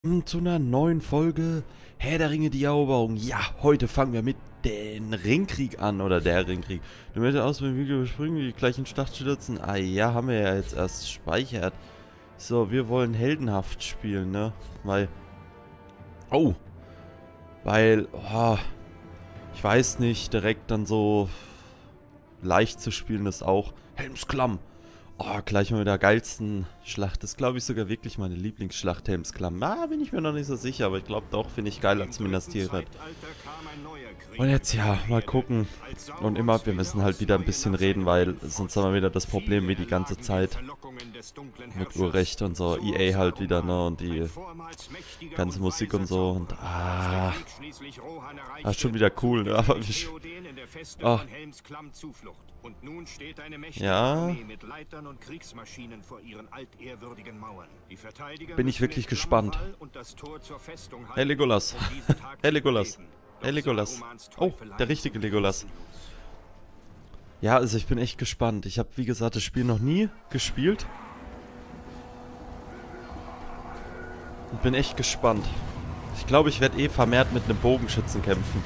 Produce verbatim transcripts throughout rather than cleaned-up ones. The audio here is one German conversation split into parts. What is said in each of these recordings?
Willkommen zu einer neuen Folge Herr der Ringe, die Eroberung. Ja, heute fangen wir mit dem Ringkrieg an, oder der Ringkrieg. Du möchtest aus dem Video überspringen, die gleichen Schlacht stürzen. Ah ja, haben wir ja jetzt erst gespeichert. So, wir wollen heldenhaft spielen, ne? Weil, oh, weil, oh, ich weiß nicht, direkt dann so leicht zu spielen ist auch Helmsklamm. Oh, gleich mal mit der geilsten Schlacht. Das ist, glaube ich, sogar wirklich meine Lieblingsschlacht, Helmsklamm. Ah, bin ich mir noch nicht so sicher, aber ich glaube doch, finde ich geiler als Minas Tirith. Und jetzt, ja, mal gucken. Und immer, wir müssen halt wieder ein bisschen reden, weil sonst haben wir wieder das Problem wie die ganze Zeit. Mit Urrecht und so. E A halt wieder, ne, und die ganze Musik und so. Und, ah, das ist schon wieder cool, ne, aber wie... Oh. Und nun steht eine mächtige Ja. Armee mit Leitern und Kriegsmaschinen vor ihren altehrwürdigen Mauern. Die Verteidiger Bin ich wirklich gespannt. und das Tor zur Festung halten, Hey Legolas. um diesen Tag Hey zu Legolas. überleben. Hey Doch Legolas. Sarumans Oh, Teufeleien der richtige sind Legolas. grenzenlos. Ja, also ich bin echt gespannt. Ich habe, wie gesagt, das Spiel noch nie gespielt. Und bin echt gespannt. Ich glaube, ich werde eh vermehrt mit einem Bogenschützen kämpfen.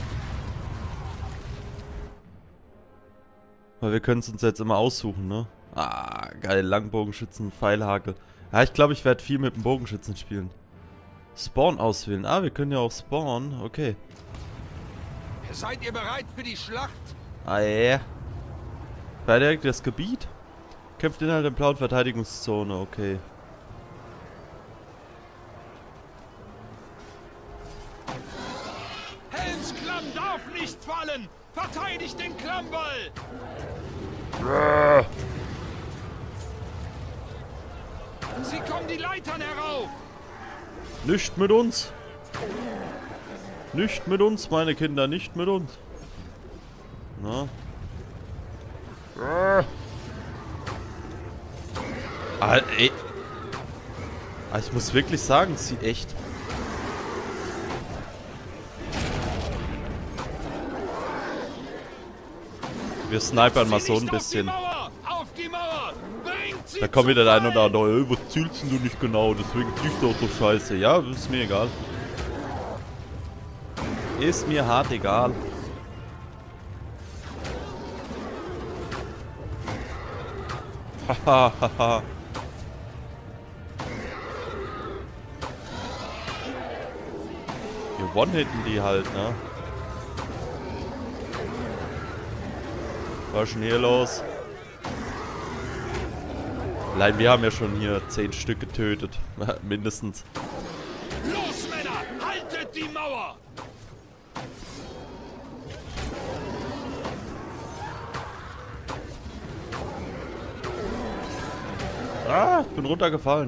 Weil wir können es uns jetzt immer aussuchen, ne? Ah, geil. Langbogenschützen, Pfeilhagel. Ja, ich glaube, ich werde viel mit dem Bogenschützen spielen. Spawn auswählen. Ah, wir können ja auch spawnen. Okay. Seid ihr bereit für die Schlacht? Ah, ja. Verteidigt das Gebiet. Kämpft innerhalb der blauen Verteidigungszone. Okay. Helmsklamm darf nicht fallen! Verteidigt den Klammball! Sie kommen die Leitern herauf! Nicht mit uns. Nicht mit uns, meine Kinder. Nicht mit uns. Na. Ah, ey. Ah, ich muss wirklich sagen, es sieht echt... Wir snipern mal so ein bisschen. Auf die Mauer! Bringt sie Da kommt zu wieder der ein Fall! oder andere. Ey, was zielst denn du nicht genau? Deswegen ziehst du auch so scheiße. Ja, ist mir egal. Ist mir hart egal. Hahaha. Wir one-hitten die halt, ne? Was ist denn hier los? Allein wir haben ja schon hier zehn Stück getötet. Mindestens. Los, Männer! Haltet die Mauer! Ah, ich bin runtergefallen.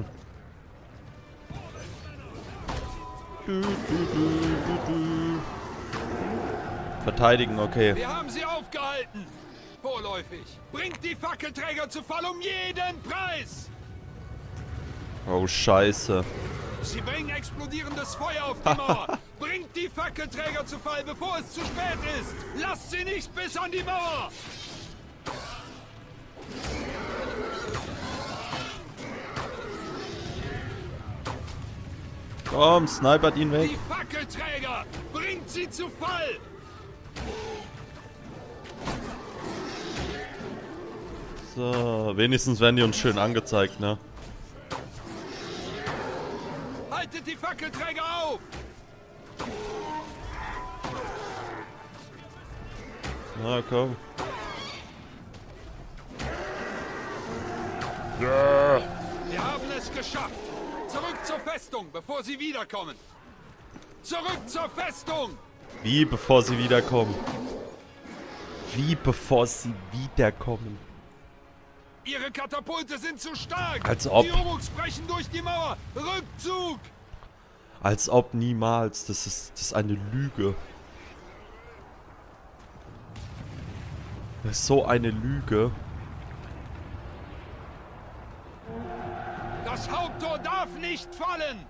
Du, du, du, du, du. Verteidigen, okay. Wir haben sie aufgehalten! Vorläufig! Bringt die Fackelträger zu Fall um jeden Preis! Oh, scheiße. Sie bringen explodierendes Feuer auf die Mauer! Bringt die Fackelträger zu Fall, bevor es zu spät ist! Lasst sie nicht bis an die Mauer! Komm, snipert ihn weg. Die Fackelträger! Bringt sie zu Fall! So, wenigstens werden die uns schön angezeigt, ne? Haltet die Fackelträger auf! Na, komm. Wir haben es geschafft! Zurück zur Festung, bevor sie wiederkommen! Zurück zur Festung! Wie bevor sie wiederkommen? Wie bevor sie wiederkommen? Ihre Katapulte sind zu stark! Als ob. Die Uruks brechen durch die Mauer! Rückzug! Als ob niemals. Das ist, das ist eine Lüge. Das ist so eine Lüge. Das Haupttor darf nicht fallen!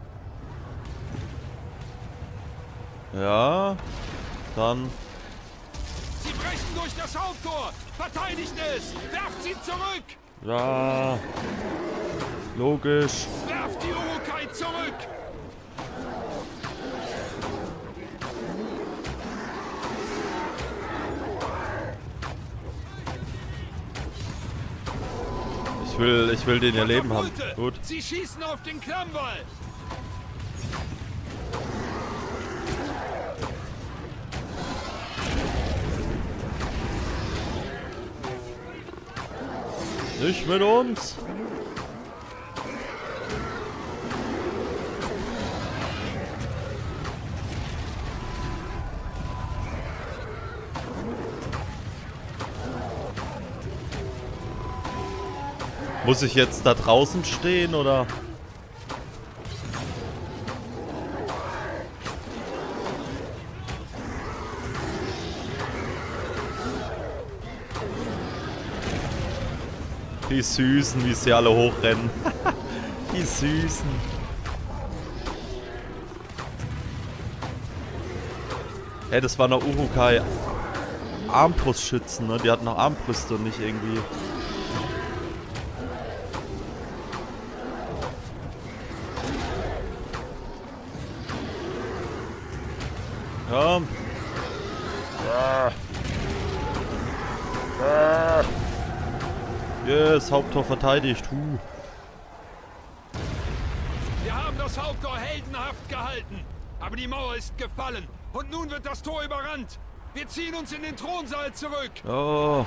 Ja. Dann. Sie brechen durch das Haupttor! Verteidigt es! Werft sie zurück! Ja. Logisch. Werft die Urukai zurück! will, ich will den ihr Leben haben. Gut. Sie schießen auf den Klammwall. Nicht mit uns. Muss ich jetzt da draußen stehen, oder? Die Süßen, wie sie alle hochrennen. Die Süßen. Ey, das war noch Uruk-hai Armbrustschützen, ne? Die hatten noch Armbrüste und nicht irgendwie... Ja. Ah. Ah. Yes, Haupttor verteidigt. Huh. Wir haben das Haupttor heldenhaft gehalten. Aber die Mauer ist gefallen. Und nun wird das Tor überrannt. Wir ziehen uns in den Thronsaal zurück. Oh.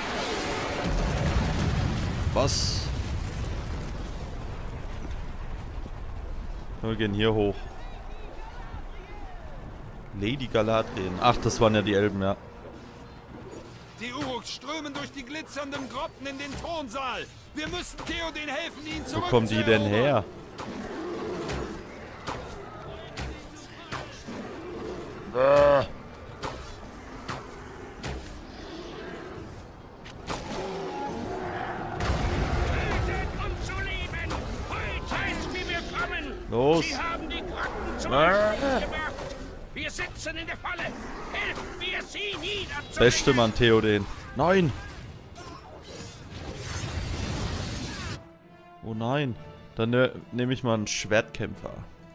Was? Wir gehen hier hoch. Lady Galadriel. Ach, das waren ja die Elben, ja. Die Uruks strömen durch die glitzernden Grotten in den Thronsaal. Wir müssen Theoden helfen, ihn zurückzuerobern. Wo kommen die denn her? Ah. Los. Sie haben die Grotten zum Ah. gebracht. Wir sitzen in der Falle. Helfen wir sie niederzubringen. Beste Mann, Theoden. Nein! Oh nein. Dann ne, nehme ich mal einen Schwertkämpfer.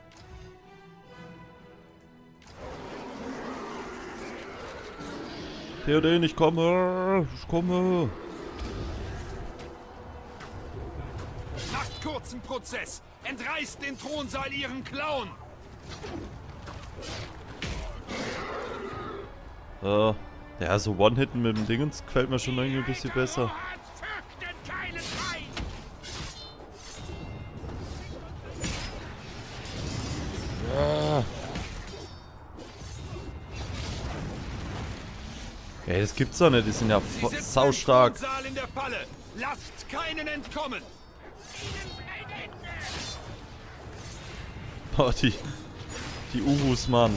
Theoden, ich komme! Ich komme! Nach kurzem Prozess entreißt den Thronsaal ihren Klauen. Äh, ja, so One-Hitten mit dem Dingens gefällt mir schon irgendwie ein bisschen besser. Ja. Ey, das gibt's doch nicht, die sind ja saustark. Thronsaal in der Falle. Lasst keinen entkommen. Boah, die, die Urus, Mann.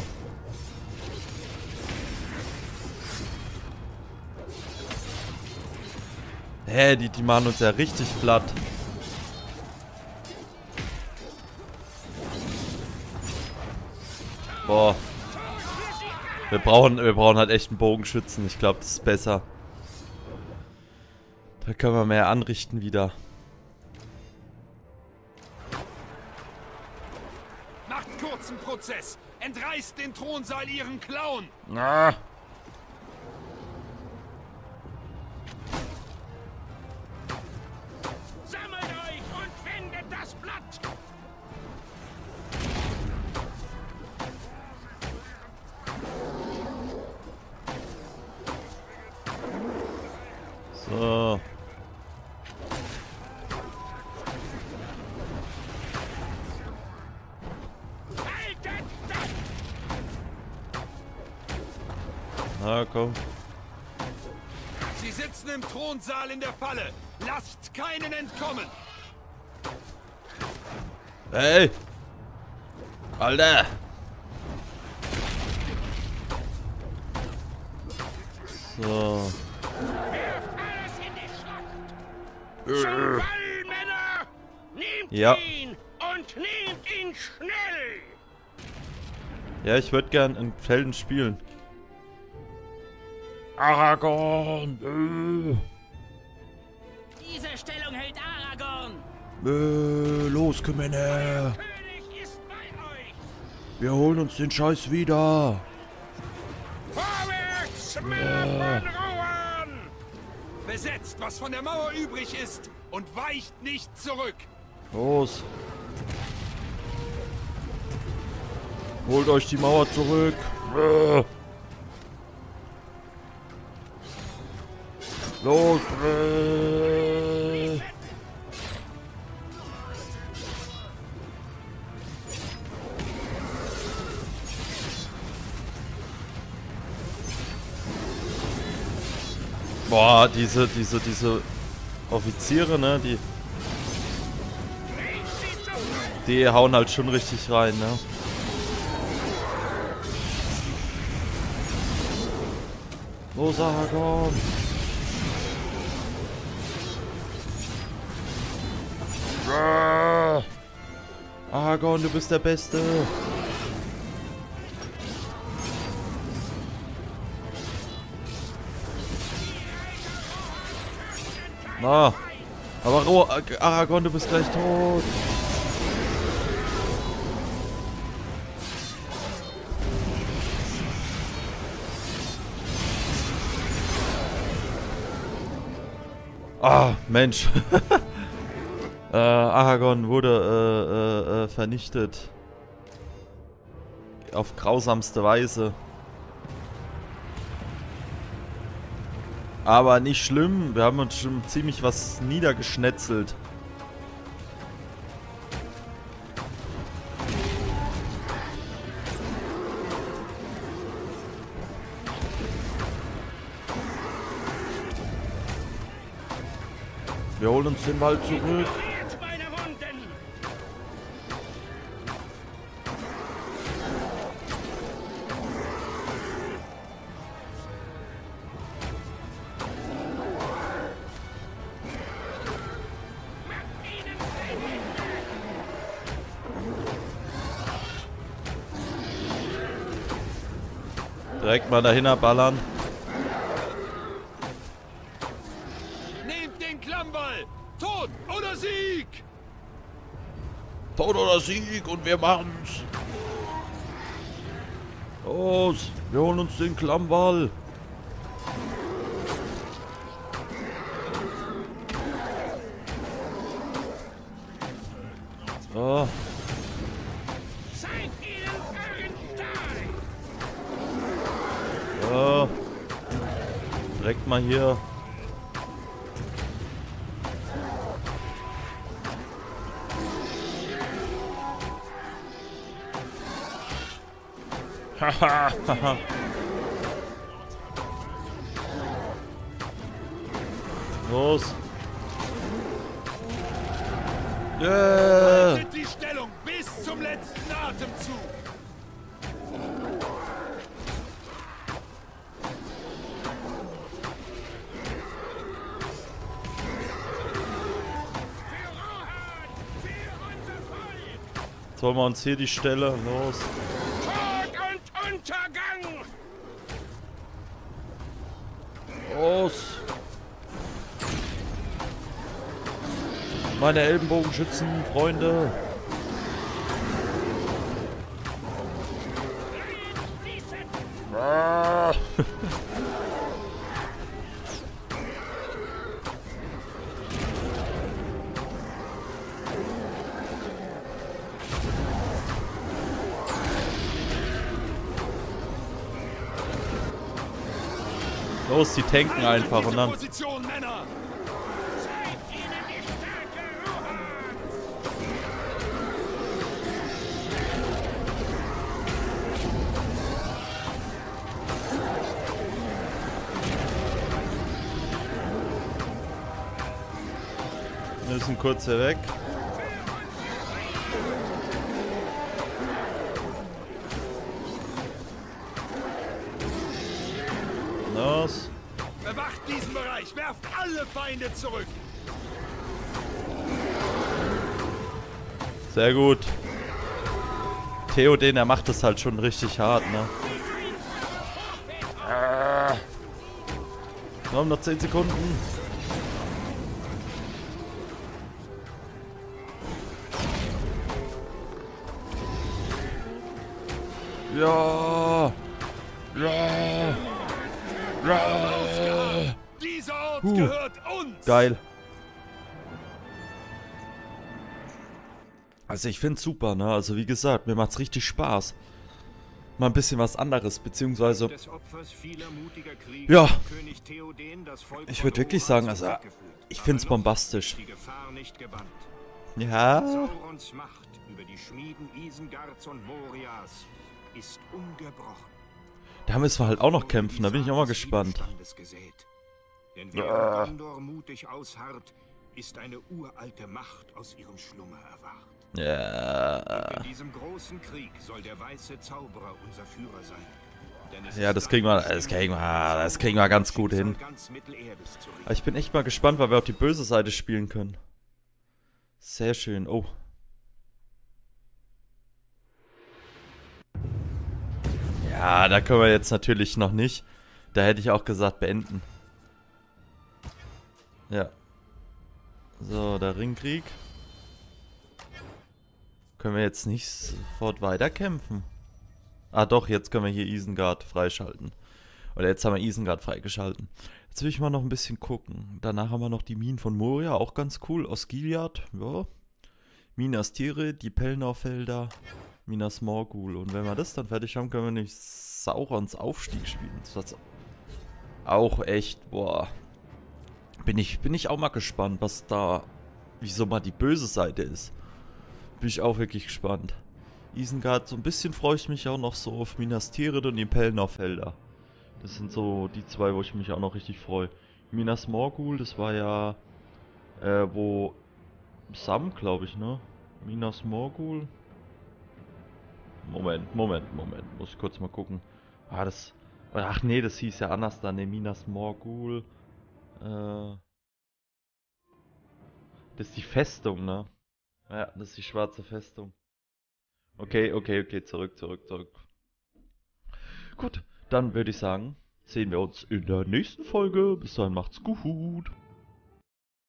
Hä, die, die machen uns ja richtig platt. Boah. Wir brauchen, wir brauchen halt echt einen Bogenschützen. Ich glaube, das ist besser. Da können wir mehr anrichten wieder. Nach kurzem Prozess entreißt den Thronsaal ihren Klauen. Ah. Sammelt euch und wendet das Blatt. So. Haltet das. Na komm. Sie sitzen im Thronsaal in der Falle. Lasst keinen entkommen. Hey! Alter! So. Werft alles in die Schlacht. Zum Wall, Männer. Nehmt Ja. ihn und nehmt ihn schnell. Ja, ich würde gern in Felden spielen. Aragorn! Äh. Diese Stellung hält Aragorn. Äh, los, Gemänner! König ist bei euch. Wir holen uns den Scheiß wieder! Vorwärts, Männer von Rohan. Besetzt, was von der Mauer übrig ist. und weicht nicht zurück. Los. Holt euch die Mauer zurück. Äh. Los. Äh. Boah, diese, diese, diese Offiziere, ne, die... Die hauen halt schon richtig rein, ne. Los, Aragorn! Aragorn, du bist der Beste! Na, aber Ro Aragorn, du bist gleich tot. Ah, Mensch. äh, Aragorn wurde äh, äh, äh, vernichtet. Auf grausamste Weise. Aber nicht schlimm, wir haben uns schon ziemlich was niedergeschnetzelt. Wir holen uns den Wald zurück. Direkt mal dahinter ballern. Nehmt den Klammwall! Tod oder Sieg! Tod oder Sieg und wir machen's. Los, wir holen uns den Klammwall. So. Ja, direkt mal hier. Haha. Los. Yeah. Haltet die Stellung bis zum letzten Atemzug. Sollen wir uns hier die Stelle? Los. Tod und Untergang! Los. Meine Ellenbogenschützen, Freunde. Ah. Los, die tanken einfach und dann... Position, Männer! Zeigt ihnen die Stärke Rohans! Wir müssen kurz hier weg. Los. Bewacht diesen Bereich! Werft alle Feinde zurück! Sehr gut. Theoden, der macht das halt schon richtig hart, ne? Ah. Wir haben noch zehn Sekunden. Ja. Ja. Ja. Dieser Ort Huh. gehört uns! Geil. Also ich finde es super, ne? Also wie gesagt, mir macht's richtig Spaß. Mal ein bisschen was anderes, beziehungsweise... Des Opfers vieler mutiger Krieger Ja. hat König Theoden das Volk Ich von würde wirklich Oran sagen, also zurückgeführt. ich Aber find's noch bombastisch. ist die Gefahr nicht gebannt. Ja. Saurons Macht über die Schmieden Isengards und Morias ist ungebrochen. Da müssen wir halt auch noch kämpfen, da bin ich auch mal gespannt. Denn während Gondor mutig ausharrt, ist eine uralte Macht aus ihrem Schlummer erwacht. Ja. In diesem großen Krieg soll der weiße Zauberer unser Führer sein. Denn es Ja, ist das kriegen wir, sein das kriegen wir, Sinn, das kriegen wir ganz gut hin. ganz Mittelerdes zu richten. Aber ich bin echt mal gespannt, weil wir auch die böse Seite spielen können. Sehr schön. Oh. Ja, da können wir jetzt natürlich noch nicht. Da hätte ich auch gesagt, beenden. Ja. So, der Ringkrieg. Können wir jetzt nicht sofort weiterkämpfen? Ah doch, jetzt können wir hier Isengard freischalten. Oder jetzt haben wir Isengard freigeschalten. Jetzt will ich mal noch ein bisschen gucken. Danach haben wir noch die Minen von Moria, auch ganz cool. Osgiliath, ja. Minas Tirith, die Pelennor-Felder, Minas Morgul. Und wenn wir das dann fertig haben, können wir nämlich Saurons Aufstieg spielen. Das ist auch echt, boah. Bin ich, bin ich auch mal gespannt, was da, wieso mal die böse Seite ist. Bin ich auch wirklich gespannt. Isengard, so ein bisschen freue ich mich auch noch so auf Minas Tirith und die Pelennor-Felder. Das sind so die zwei, wo ich mich auch noch richtig freue. Minas Morgul, das war ja, äh, wo Sam, glaube ich, ne? Minas Morgul. Moment, Moment, Moment. Muss ich kurz mal gucken. Ah, das... Ach nee, das hieß ja anders dann. Ne, Minas Morgul. Äh... Das ist die Festung, ne? Ja, das ist die schwarze Festung. Okay, okay, okay. Zurück, zurück, zurück. Gut, dann würde ich sagen, sehen wir uns in der nächsten Folge. Bis dahin macht's gut.